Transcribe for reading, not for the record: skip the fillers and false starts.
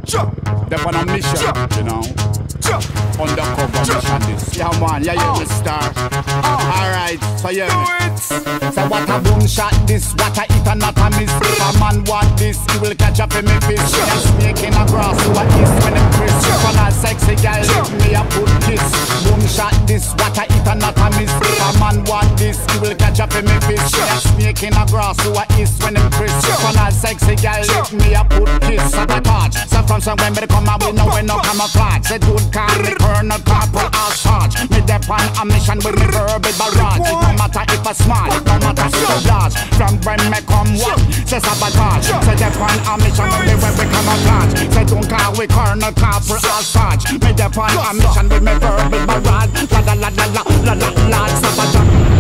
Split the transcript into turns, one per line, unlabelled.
They're on a mission, you know. Undercover mission this. Yeah man, yeah you will start. Alright, so yeah. So what a boom shot this, what a hit and not a miss. If a man want this, he will catch up in me fist. Yeah, snake in a grass, what is when them crisp. When a sexy girl, let me a put kiss. Boom shot this, what a hit and not a miss. If a man want this, he will catch up in me fist. Yeah, snake in a grass, what is when them crisp. When a sexy girl, let me a put kiss. At the touch, so from somewhere me come and we know we no camouflage. Say good call me Colonel Corporal or Sarge. Me dep on a mission with me verbal barrage. It no matter if a small, it no matter if a large. From when me come what? Say sabotage. Say dep on a mission with me where we camouflage. Say don't call we Colonel Corporal or Sarge. Me dep on a mission with me verbal barrage. La la la la la la la la sabotage.